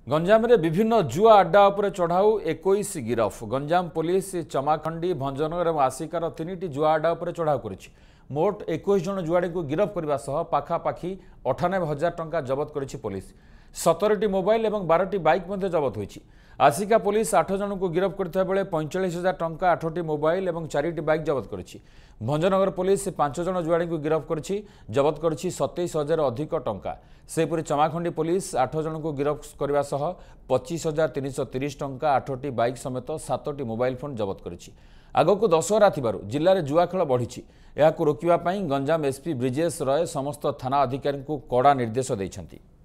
गंजाम रे विभिन्न जुआ अड्डा उपर चढ़ाऊ 21 गिरफ। गंजाम पुलिस चमाखंडी भंजनगर और आसिकार 3टी जुआ अड्डा उपर चढ़ाऊ करिछि। मोट 21 जन जुआड़ी को गिरफ करने सह पाखापाखि 98,000 टंका जबत करिछि पुलिस। 17टी मोबाइल और 12टी बाइक मध्य जबत होइछि। आसिका पुलिस 8 जन को गिरफ करता बेले 45,000 टंका 8टी मोबाइल और 4टी बाइक जबत करिछि। भंजनगर पुलिस 5 जन जुआड़ी को गिरफ करिछि, जबत करिछि 27,000 अधिक टंका। सेपरि चमाखंडी पुलिस 8 जन को गिरफ करने सह 25,330 टंका 8टी बाइक समेत 7टी मोबाइल फोन जबत करिछि। आगक दशहरा थिबारु जिल्ला रे जुआ खेल बढ़िछि। एहाकु रोकिबा पई गंजाम एसपी ब्रिजेश रॉय समस्त थाना अधिकारी को कड़ा निर्देश दैछन्ति।